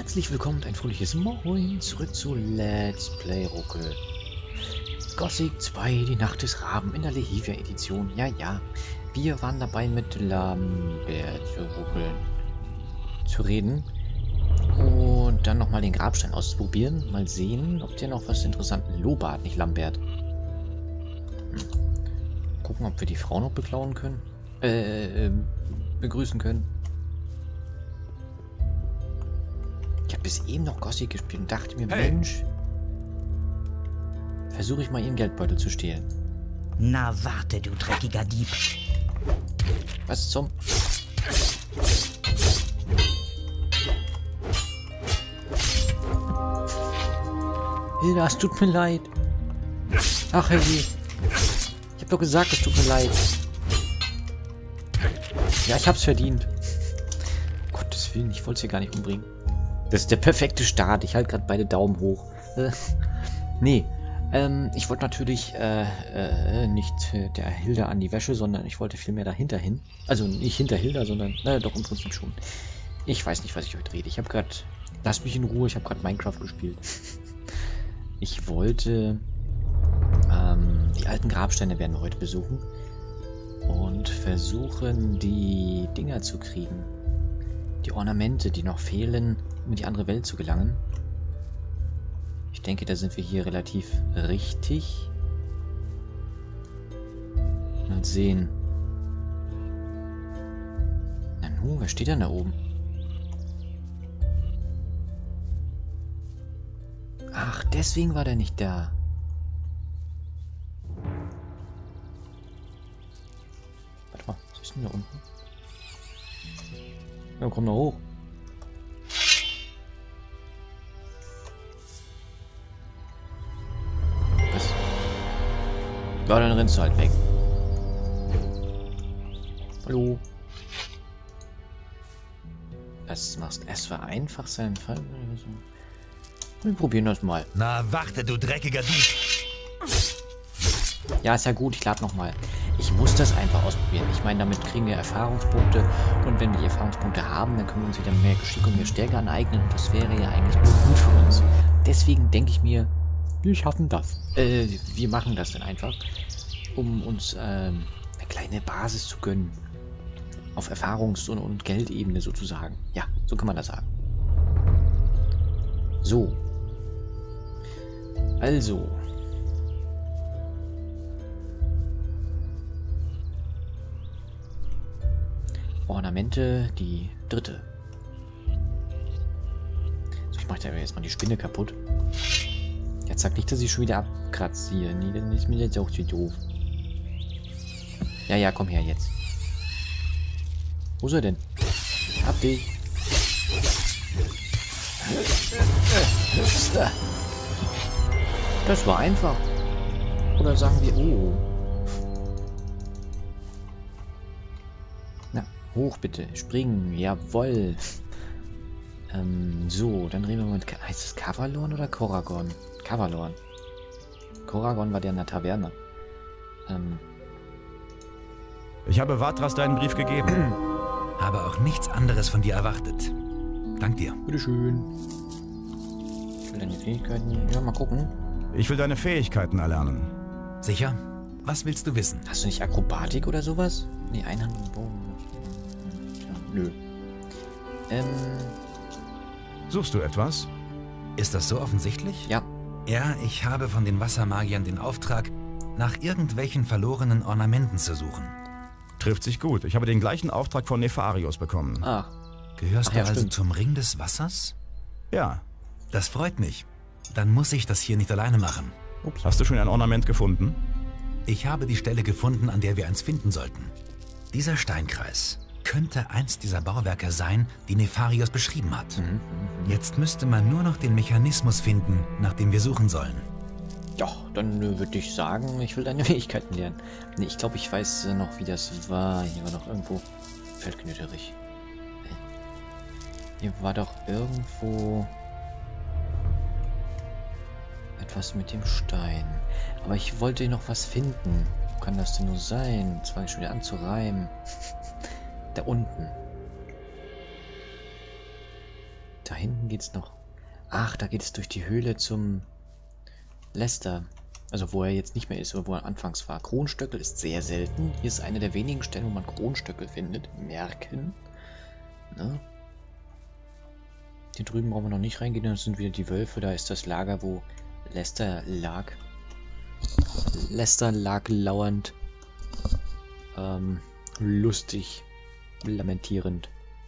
Herzlich willkommen und ein fröhliches Moin zurück zu Let's Play Ruckel. Gothic 2, die Nacht des Raben in der Lehivia Edition. Ja, wir waren dabei mit Lambert Ruckel zu reden und dann nochmal den Grabstein auszuprobieren. Mal sehen, ob der noch was interessantes... Lobart, nicht Lambert. Gucken, ob wir die Frau noch beklauen können. Begrüßen können. Ich habe bis eben noch Gothic gespielt und dachte mir, hey, Mensch, versuche ich mal ihren Geldbeutel zu stehlen. Na warte, du dreckiger Dieb. Was zum... Hilda, es tut mir leid. Ach, Heavy. Ich habe doch gesagt, es tut mir leid. Ja, ich hab's verdient. Gottes Willen, ich wollte sie gar nicht umbringen. Das ist der perfekte Start. Ich halte gerade beide Daumen hoch. Nee, ich wollte natürlich nicht der Hilda an die Wäsche, sondern ich wollte vielmehr dahinter hin. Also nicht hinter Hilda, sondern, naja, doch im Prinzip schon. Ich weiß nicht, was ich heute rede. Ich habe gerade, lass mich in Ruhe, ich habe gerade Minecraft gespielt. Ich wollte, die alten Grabsteine werden wir heute besuchen. Und versuchen, die Dinger zu kriegen. Die Ornamente, die noch fehlen, um in die andere Welt zu gelangen. Ich denke, da sind wir hier relativ richtig. Mal sehen. Nanu, wer steht denn da oben? Ach, deswegen war der nicht da. Warte mal, was ist denn da unten? Ja, komm da hoch. Was? Ja, dann rennst du halt weg. Hallo. Was machst du? Es war einfach sein Fall. Wir probieren das mal. Na warte, du dreckiger Dieb. Ja, ist ja gut, ich lade nochmal. Ich muss das einfach ausprobieren. Ich meine, damit kriegen wir Erfahrungspunkte. Und wenn wir die Erfahrungspunkte haben, dann können wir uns wieder mehr Geschick und mehr Stärke aneignen. Und das wäre ja eigentlich nur gut für uns. Deswegen denke ich mir, wir schaffen das. Wir machen das dann einfach, um uns eine kleine Basis zu gönnen. Auf Erfahrungs- und Geldebene sozusagen. Ja, so kann man das sagen. So. Also. Ornamente, die dritte. So, ich mache da jetzt mal die Spinne kaputt. Jetzt sag nicht, dass ich schon wieder abkratze hier. Nee, dann ist mir jetzt auch zu doof. Ja, komm her jetzt. Wo ist er denn? Hab dich. Das war einfach. Oder sagen wir, oh. Na, hoch bitte. Springen. Jawoll. So, dann reden wir mit... Heißt es Kavalorn oder Koragon? Kavalorn. Koragon war der in der Taverne. Ich habe Vatras deinen Brief gegeben. Habe auch nichts anderes von dir erwartet. Dank dir. Bitteschön. Ich will deine Fähigkeiten... Ja, mal gucken. Ich will deine Fähigkeiten erlernen. Sicher? Was willst du wissen? Hast du nicht Akrobatik oder sowas? Nee, Einhand und Bogen. Ja, nö. Suchst du etwas? Ist das so offensichtlich? Ja. Ja, ich habe von den Wassermagiern den Auftrag, nach irgendwelchen verlorenen Ornamenten zu suchen. Trifft sich gut. Ich habe den gleichen Auftrag von Nefarius bekommen. Ach. Gehörst Ach, ja, du also stimmt. zum Ring des Wassers? Ja. Das freut mich. Dann muss ich das hier nicht alleine machen. Ups. Hast du schon ein Ornament gefunden? Ich habe die Stelle gefunden, an der wir eins finden sollten. Dieser Steinkreis könnte eins dieser Bauwerke sein, die Nefarius beschrieben hat. Jetzt müsste man nur noch den Mechanismus finden, nach dem wir suchen sollen. Ja, dann würde ich sagen, ich will deine Fähigkeiten lernen. Nee, ich glaube, ich weiß noch, wie das war. Hier war doch irgendwo... Feldknöterich. Hier war doch irgendwo... etwas mit dem Stein. Aber ich wollte noch was finden. Wo kann das denn nur sein? Jetzt fange ich schon wieder an zu reimen. Da unten. Da hinten geht's noch. Ach, da geht es durch die Höhle zum Lester. Also wo er jetzt nicht mehr ist, oder wo er anfangs war. Kronstöckel ist sehr selten. Hier ist eine der wenigen Stellen, wo man Kronstöckel findet. Merken. Ne? Hier drüben brauchen wir noch nicht reingehen. Das sind wieder die Wölfe. Da ist das Lager, wo Lester lag. Lester lag lauernd. Lustig. Lamentierend.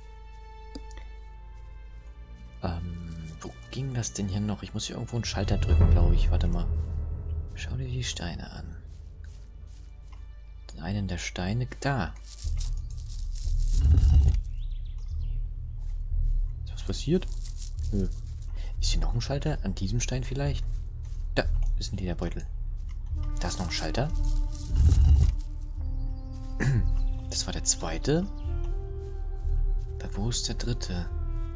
Wo ging das denn hier noch? Ich muss hier irgendwo einen Schalter drücken, glaube ich. Warte mal. Schau dir die Steine an. Einen der Steine. Da. Ist was passiert? Nö. Ist hier noch ein Schalter? An diesem Stein vielleicht? Da ist ein Lederbeutel. Da ist noch ein Schalter. Das war der zweite. Wo ist der dritte?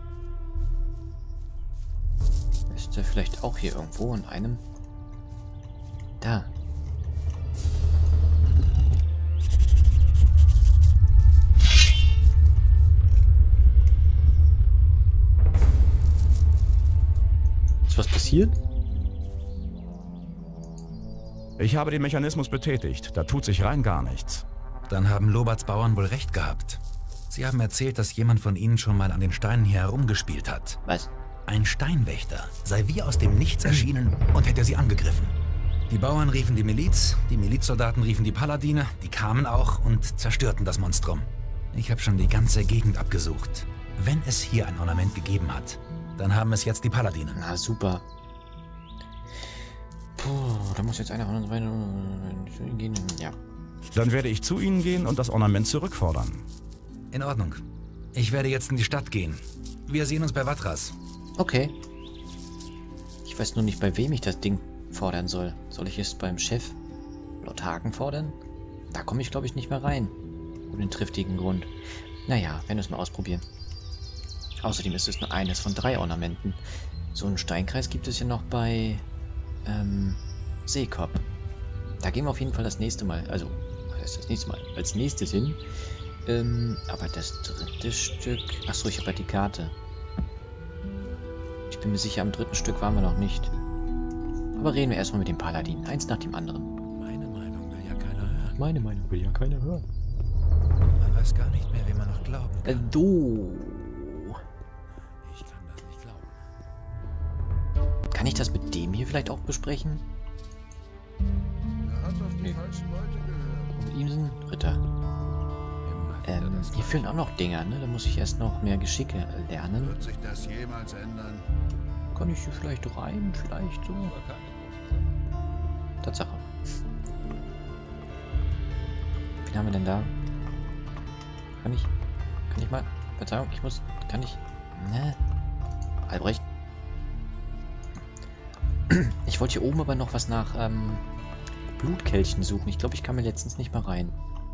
Ist der vielleicht auch hier irgendwo in einem? Da. Ist was passiert? Ich habe den Mechanismus betätigt. Da tut sich rein gar nichts. Dann haben Loberts Bauern wohl recht gehabt. Sie haben erzählt, dass jemand von ihnen schon mal an den Steinen hier herumgespielt hat. Was? Ein Steinwächter sei wie aus dem Nichts erschienen und hätte sie angegriffen. Die Bauern riefen die Milizsoldaten riefen die Paladine, die kamen auch und zerstörten das Monstrum. Ich habe schon die ganze Gegend abgesucht. Wenn es hier ein Ornament gegeben hat, dann haben es jetzt die Paladine. Na super. Puh, da muss jetzt einer von uns beiden gehen. Ja. Dann werde ich zu Ihnen gehen und das Ornament zurückfordern. In Ordnung. Ich werde jetzt in die Stadt gehen. Wir sehen uns bei Vatras. Okay. Ich weiß nur nicht, bei wem ich das Ding fordern soll. Soll ich es beim Chef Lord Hagen fordern? Da komme ich, glaube ich, nicht mehr rein. Um den triftigen Grund. Naja, werden wir es mal ausprobieren. Außerdem ist es nur eines von 3 Ornamenten. So einen Steinkreis gibt es ja noch bei Seekop. Da gehen wir auf jeden Fall das nächste Mal. Also, was heißt das nächste Mal? Als nächstes hin. Aber das dritte Stück... Achso, ich habe ja die Karte. Ich bin mir sicher, am dritten Stück waren wir noch nicht. Aber reden wir erstmal mit dem Paladin. Eins nach dem anderen. Meine Meinung will ja keiner hören. Meine Meinung will ja keiner hören. Man weiß gar nicht mehr, wem man noch glauben kann. Ich kann das nicht glauben. Kann ich das mit dem hier vielleicht auch besprechen? Er hat auf die falschen Leute gehört. Mit ihm sind Ritter. Hier fehlen auch noch Dinger, ne? Da muss ich erst noch mehr Geschicke lernen. Wird sich das jemals ändern? Kann ich hier vielleicht rein? Vielleicht so? Tatsache. Wen haben wir denn da? Kann ich mal? Verzeihung, kann ich? Ne? Albrecht? Ich wollte hier oben aber noch was nach Blutkelchen suchen. Ich glaube, ich kam mir letztens nicht mal rein.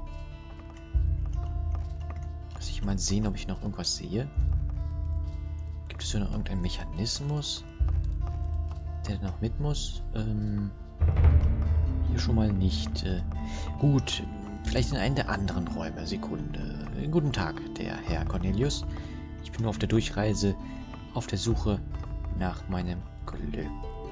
Lass ich mal sehen, ob ich noch irgendwas sehe. Gibt es hier noch irgendeinen Mechanismus, der noch mit muss? Hier schon mal nicht. Gut, vielleicht in einen der anderen Räume. Sekunde. Guten Tag, der Herr Cornelius. Ich bin nur auf der Durchreise, auf der Suche nach meinem Glück.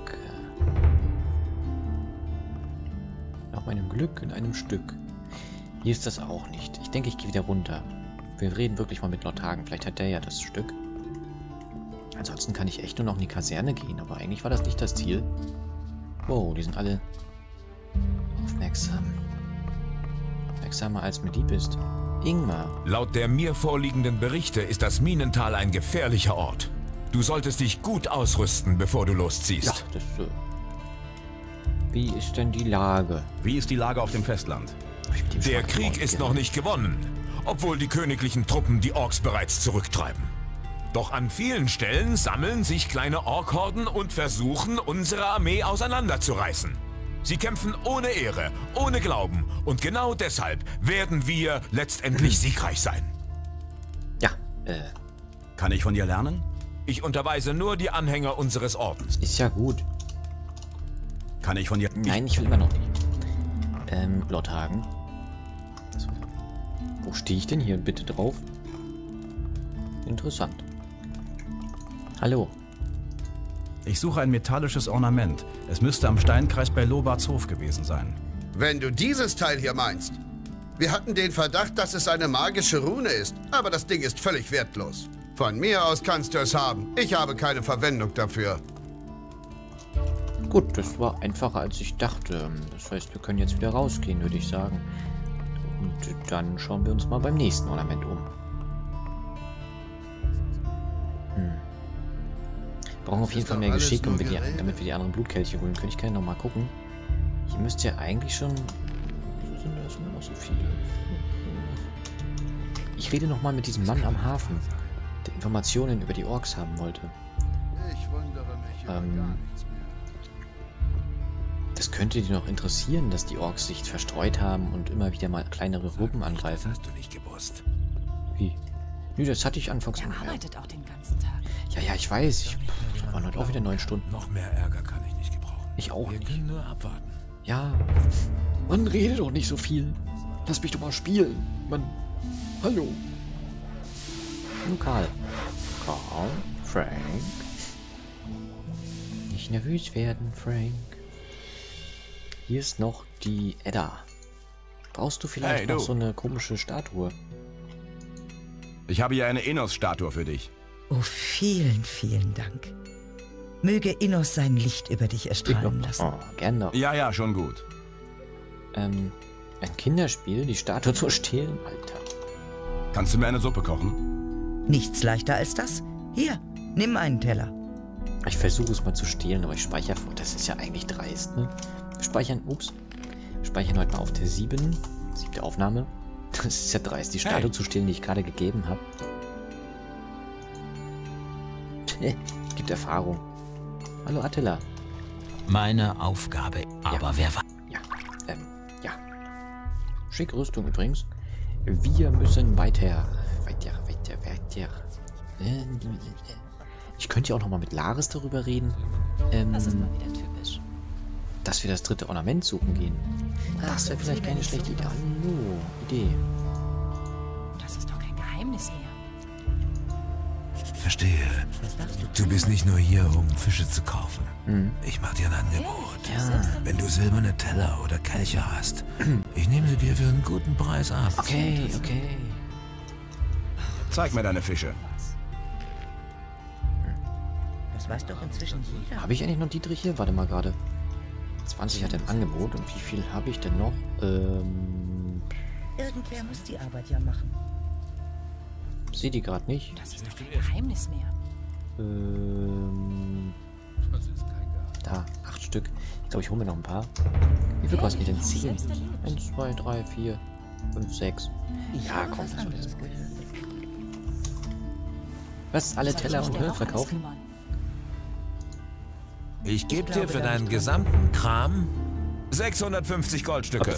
Nach meinem Glück in einem Stück. Hier ist das auch nicht. Ich denke, ich gehe wieder runter. Wir reden wirklich mal mit Lord Hagen. Vielleicht hat der ja das Stück. Ansonsten kann ich echt nur noch in die Kaserne gehen. Aber eigentlich war das nicht das Ziel. Wow, die sind alle aufmerksam. Aufmerksamer als mir lieb ist. Ingmar. Laut der mir vorliegenden Berichte ist das Minental ein gefährlicher Ort. Du solltest dich gut ausrüsten, bevor du losziehst. Ja, das wie ist denn die Lage? Wie ist die Lage auf dem Festland? Der Krieg ist noch nicht gewonnen, obwohl die königlichen Truppen die Orks bereits zurücktreiben. Doch an vielen Stellen sammeln sich kleine Orkhorden und versuchen, unsere Armee auseinanderzureißen. Sie kämpfen ohne Ehre, ohne Glauben und genau deshalb werden wir letztendlich siegreich sein. Ja, Kann ich von dir lernen? Ich unterweise nur die Anhänger unseres Ordens. ist ja gut. Kann ich von dir... Nein, ich will immer noch nicht. Lord Hagen. Wo stehe ich denn hier bitte drauf? Interessant. Hallo. Ich suche ein metallisches Ornament. Es müsste am Steinkreis bei Lobarts Hof gewesen sein. Wenn du dieses Teil hier meinst. Wir hatten den Verdacht, dass es eine magische Rune ist, aber das Ding ist völlig wertlos. Von mir aus kannst du es haben. Ich habe keine Verwendung dafür. Gut, das war einfacher als ich dachte. Das heißt, wir können jetzt wieder rausgehen, würde ich sagen. Und dann schauen wir uns mal beim nächsten Ornament um. Wir brauchen auf jeden Fall mehr Geschick, damit wir die anderen Blutkelche holen können. Ich kann ja noch mal gucken. Hier müsste ja eigentlich schon... Wieso sind das immer noch so viele? Ich rede noch mal mit diesem Mann am Hafen, der Informationen über die Orks haben wollte. Ich wundere mich über gar nichts mehr. Das könnte die noch interessieren, dass die Orks sich verstreut haben und immer wieder mal kleinere Gruppen angreifen. Das hast du nicht gewusst. Wie? Nö, das hatte ich anfangs Er nicht mehr. arbeitet auch den ganzen Tag. Ja, ich weiß. Ich waren heute auch wieder 9 Stunden. Noch mehr Ärger kann ich nicht gebrauchen. Ich auch Wir nicht. können nur abwarten. Ja. Man redet doch nicht so viel. Lass mich doch mal spielen. Mann. Hallo. Hallo, Karl. Karl. Frank. Nicht nervös werden, Frank. Hier ist noch die Edda. Brauchst du vielleicht Hey, noch du. so eine komische Statue? Ich habe hier eine Enos-Statue für dich. Oh, vielen, vielen Dank. Möge Innos sein Licht über dich erstrahlen lassen. Oh, gern doch. Ja, schon gut. Ein Kinderspiel, die Statue zu stehlen? Alter. Kannst du mir eine Suppe kochen? Nichts leichter als das. Hier, nimm einen Teller. Ich versuche es mal zu stehlen, aber ich speichere vor. Das ist ja eigentlich dreist, ne? Wir speichern, wir speichern heute mal auf der 7. 7. Aufnahme. Das ist ja dreist, die Statue zu stehlen, die ich gerade gegeben habe. Gibt Erfahrung. Hallo Attila. Meine Aufgabe, aber wer war... Ja. Schick Rüstung übrigens. Wir müssen weiter. Ich könnte ja auch nochmal mit Laris darüber reden. Das ist mal wieder typisch. Dass wir das 3. Ornament suchen gehen. Das wäre vielleicht keine schlechte Idee. Hallo, Idee. Das ist doch kein Geheimnis mehr. Verstehe. Du bist nicht nur hier, um Fische zu kaufen. Ich mache dir ein Angebot. Ja. Wenn du silberne Teller oder Kelche hast, ich nehme sie dir für einen guten Preis ab. Okay. Zeig mir deine Fische. Das weiß doch inzwischen jeder. Habe ich eigentlich noch Dietrich hier? Warte mal gerade. 20 hat er im Angebot. Und wie viel habe ich denn noch? Irgendwer muss die Arbeit ja machen. Sehe die gerade nicht. Das ist doch kein Geheimnis mehr. Da, 8 Stück. Ich glaube, ich hole mir noch ein paar. Wie viel kosten die denn? 10? 1, 2, 3, 4, 5, 6. Ja, komm, das soll jetzt. Was? Alle Teller und Höhe verkaufen? Ich gebe dir für deinen gesamten Kram 650 Goldstücke.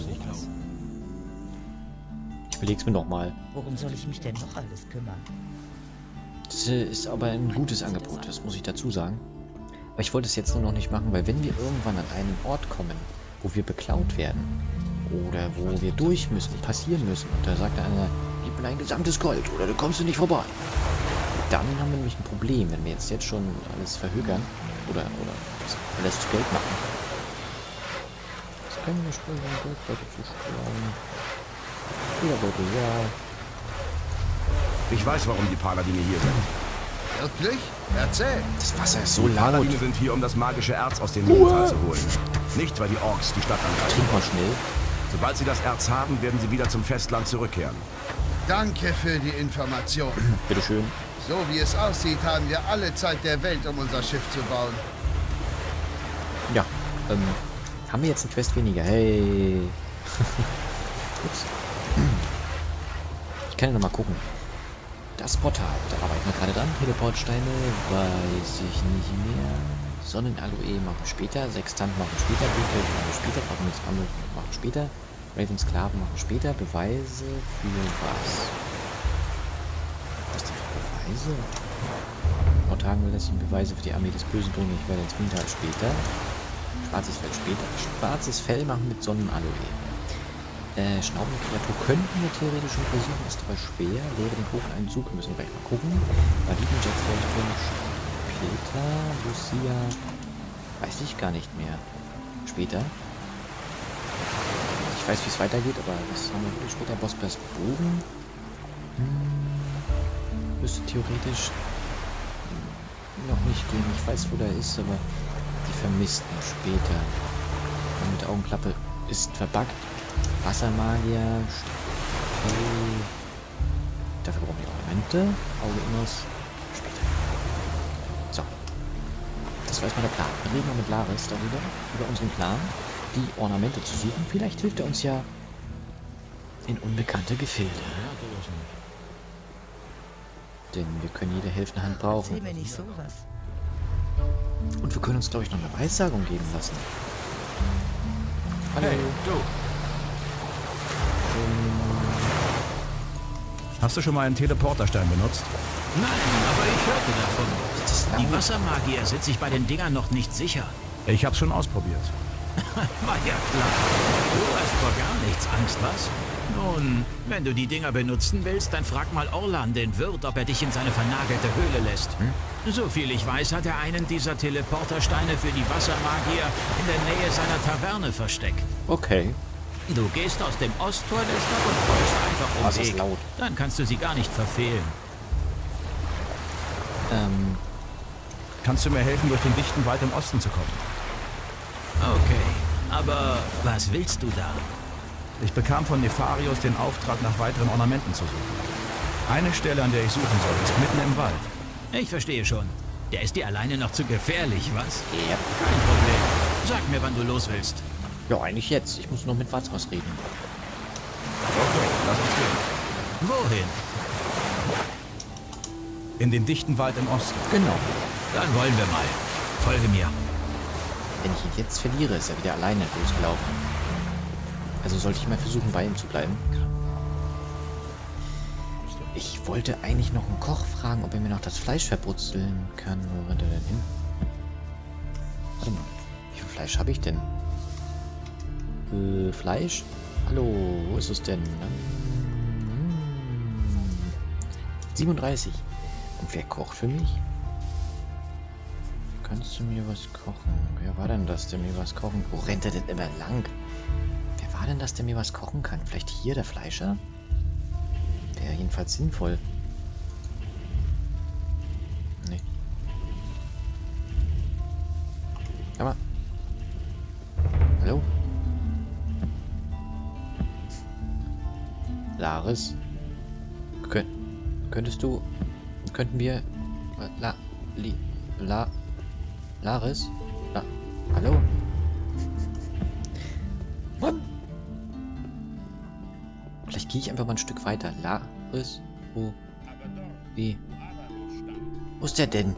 Ich beleg's mir nochmal. Worum soll ich mich denn noch alles kümmern? Das ist aber ein gutes Angebot, das muss ich dazu sagen. Aber ich wollte es jetzt nur noch nicht machen, weil wenn wir irgendwann an einen Ort kommen, wo wir beklaut werden, oder wo wir durch müssen, passieren müssen, und da sagt einer, gib mir ein gesamtes Gold, oder du kommst nicht vorbei. Dann haben wir nämlich ein Problem, wenn wir jetzt schon alles verhökern, oder alles zu Geld machen. Das können wir spielen, Goldbeutel zu spielen. Federbeutel, ja. Ich weiß, warum die Paladine hier sind. Wirklich? Erzähl. Das Wasser ist so Die laut. Paladine sind hier, um das magische Erz aus dem Mondtal zu holen. Nicht, weil die Orks die Stadt angreifen. Trink mal schnell. Sobald sie das Erz haben, werden sie wieder zum Festland zurückkehren. Danke für die Information. Bitteschön. So wie es aussieht, haben wir alle Zeit der Welt, um unser Schiff zu bauen. Ja, haben wir jetzt eine Quest weniger? Hey. Ups. Ich kann ja noch mal gucken. Das Portal, da arbeiten wir gerade dran. Teleportsteine, weiß ich nicht mehr. Sonnenaloe machen wir später. Sextant machen wir später. Blutkelch machen wir später. Fragments machen wir später. Ravensklaven machen wir später. Beweise für was? Was denn für Beweise? Tagen will, dass die Beweise für die Armee des Bösen bringen. Ich werde ins Winter später. Schwarzes Fell später. Schwarzes Fell machen mit Sonnenaloe. Schnaubende Kreatur könnten wir theoretisch schon versuchen, ist aber schwer. Lehre den Hoch einen Zug, müssen wir gleich mal gucken. Mariten Jets wollte später. Lucia. Weiß ich gar nicht mehr. Später. Ich weiß, wie es weitergeht, aber das haben wir wirklich später. Bospers Bogen. Müsste theoretisch noch nicht gehen. Ich weiß, wo der ist, aber die Vermissten später. Und mit Augenklappe ist verbuggt. Wassermagier. Okay. Dafür brauchen wir Ornamente. Auge Innos. Später. So. Das war erstmal der Plan. Wir reden mal mit Laris darüber, über unseren Plan, die Ornamente zu suchen. Vielleicht hilft er uns ja in unbekannte Gefilde. Denn wir können jede helfende Hand brauchen. Erzähl mir nicht sowas. Und wir können uns, glaube ich, noch eine Weissagung geben lassen. Hallo. Hey, du. Hast du schon mal einen Teleporterstein benutzt? Nein, aber ich hörte davon. Ist das laut? Die Wassermagier sind sich bei den Dingern noch nicht sicher. Ich hab's schon ausprobiert. War ja klar. Du hast vor gar nichts Angst, was? Nun, wenn du die Dinger benutzen willst, dann frag mal Orlan, den Wirt, ob er dich in seine vernagelte Höhle lässt. So viel ich weiß, hat er einen dieser Teleportersteine für die Wassermagier in der Nähe seiner Taverne versteckt. Okay. Du gehst aus dem Osttor der Stadt und folgst einfach Was um ist Weg. laut? Dann kannst du sie gar nicht verfehlen. Kannst du mir helfen, durch den dichten Wald im Osten zu kommen? Okay, aber was willst du da? Ich bekam von Nefarius den Auftrag, nach weiteren Ornamenten zu suchen. Eine Stelle, an der ich suchen soll, ist mitten im Wald. Ich verstehe schon. Der ist dir alleine noch zu gefährlich, was? Ja. Kein Problem. Sag mir, wann du los willst. Ja, eigentlich jetzt. Ich muss noch mit Valzros reden. Okay, lass uns gehen. Wohin? In den dichten Wald im Osten. Genau. Dann wollen wir mal. Folge mir. Wenn ich ihn jetzt verliere, ist er wieder alleine losgelaufen. Also sollte ich mal versuchen, bei ihm zu bleiben. Ich wollte eigentlich noch einen Koch fragen, ob er mir noch das Fleisch verbrutzeln kann. Wo rennt er denn hin? Warte mal. Wie viel Fleisch habe ich denn? Fleisch? Hallo, wo ist es denn? 37. Und wer kocht für mich? Kannst du mir was kochen? Wer war denn das, der mir was kochen? Wo rennt er denn immer lang? Wer war denn das, der mir was kochen kann? Vielleicht hier der Fleischer? Wäre jedenfalls sinnvoll. Nee. Aber. Hallo? Laris? Könnten wir... Laris? Hallo? Mann! Vielleicht gehe ich einfach mal ein Stück weiter. Laris? Wo? Wie? Wo ist der denn?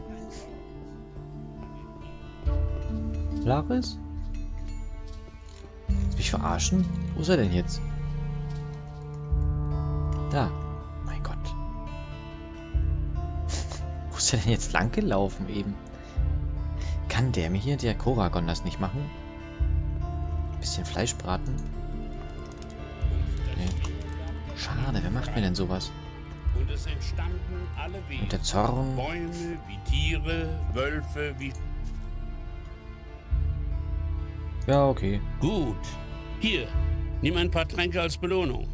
Laris? Willst du mich verarschen? Wo ist er denn jetzt? Da. Mein Gott. Wo ist er denn jetzt lang gelaufen eben? Kann der mir hier, der Koragon, das nicht machen? Bisschen Fleisch braten? Nee. Schade, wer macht mir denn sowas? Und es entstanden alle Wesen. Und der Zorn? Bäume wie Tiere, Wölfe wie... Ja, okay. Gut. Hier, nimm ein paar Tränke als Belohnung.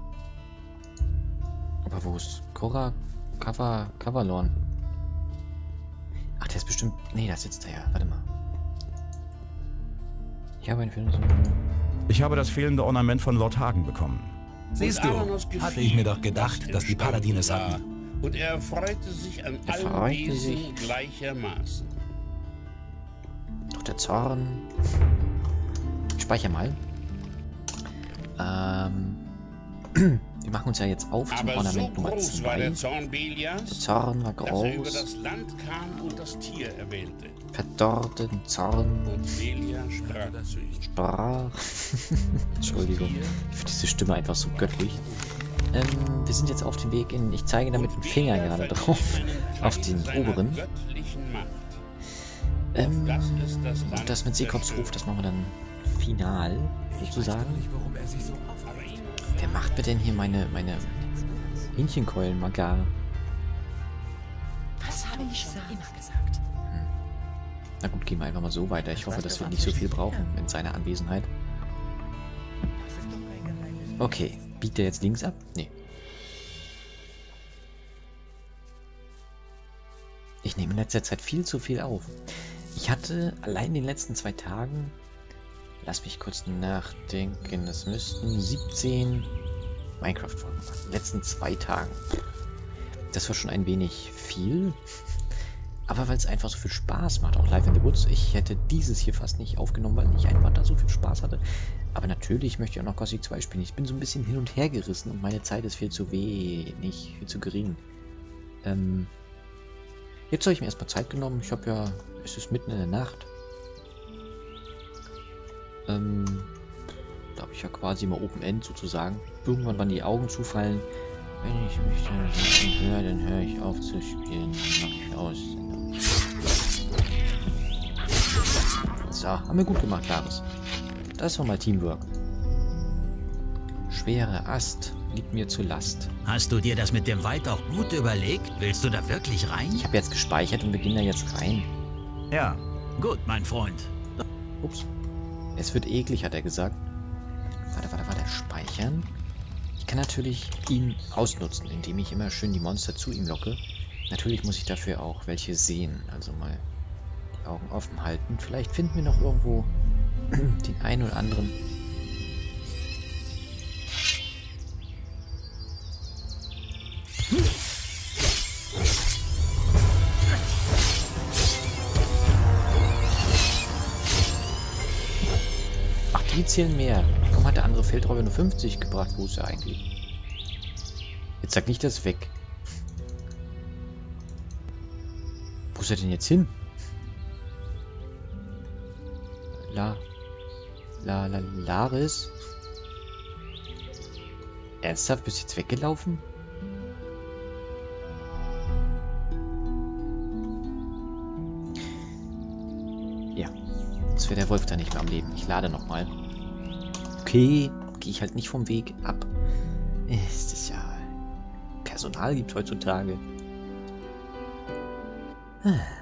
Aber wo ist Kavalorn? Ach, der ist bestimmt... Nee, da sitzt er ja. Warte mal. Ich habe ein Film... Ich habe das fehlende Ornament von Lord Hagen bekommen. Siehst du, hatte ich mir doch gedacht, dass die Paladine es hatten. Und er erfreute sich an allen Wesen gleichermaßen. Doch der Zorn... Ich speichere mal. Wir machen uns ja jetzt auf zum Aber Ornament so Nummer groß war 2. der Zorn Belias, Der Zorn war dass er über groß. das Land kam und das Tier erwählte. Verdorrten Zorn. Und Belia sprach zu ihm. Sprach. Entschuldigung. Ich finde diese Stimme einfach so göttlich. Wir sind jetzt auf dem Weg in... Ich zeige damit den Finger gerade drauf. Auf den oberen. Und das mit Seekops Ruf, das machen wir dann final, sozusagen. Wer macht mir denn hier meine Hähnchenkeulen mal gar? Was habe ich schon immer gesagt? Na gut, gehen wir einfach mal so weiter. Ich hoffe, dass wir nicht so viel brauchen in seiner Anwesenheit. Okay, biegt er jetzt links ab? Nee. Ich nehme in letzter Zeit viel zu viel auf. Ich hatte allein in den letzten 2 Tagen, lass mich kurz nachdenken, das müssten 17 Minecraft-Folgen machen. In den letzten 2 Tagen. Das war schon ein wenig viel. Aber weil es einfach so viel Spaß macht, auch Live in the Woods. Ich hätte dieses hier fast nicht aufgenommen, weil ich einfach da so viel Spaß hatte. Aber natürlich möchte ich auch noch Gothic 2 spielen. Ich bin so ein bisschen hin und her gerissen und meine Zeit ist viel zu wenig, viel zu gering. Jetzt habe ich mir erstmal Zeit genommen. Ich habe ja, es ist mitten in der Nacht. Da habe ich ja quasi mal Open End sozusagen. Irgendwann, wann die Augen zufallen. Wenn ich mich dann höre ich auf zu spielen. Dann mache ich aus. So, haben wir gut gemacht, Laris. Das war mal Teamwork. Schwere Ast liegt mir zu Last. Hast du dir das mit dem Wald auch gut überlegt? Willst du da wirklich rein? Ich habe jetzt gespeichert und wir gehen da jetzt rein. Ja, gut, mein Freund. Ups. Es wird eklig, hat er gesagt. Warte. Speichern. Ich kann natürlich ihn ausnutzen, indem ich immer schön die Monster zu ihm locke. Natürlich muss ich dafür auch welche sehen. Also mal die Augen offen halten. Vielleicht finden wir noch irgendwo den einen oder anderen. Ach, die zählen mehr. Warum hat der andere Feldräuber nur 50 gebracht? Wo ist er eigentlich? Jetzt sag nicht, das weg. Wo ist er denn jetzt hin? Laris? Ernsthaft? Bist du jetzt weggelaufen? Ja. Jetzt wäre der Wolf da nicht mehr am Leben. Ich lade nochmal. Okay. Gehe ich halt nicht vom Weg ab. Ist es ja... Personal gibt heutzutage.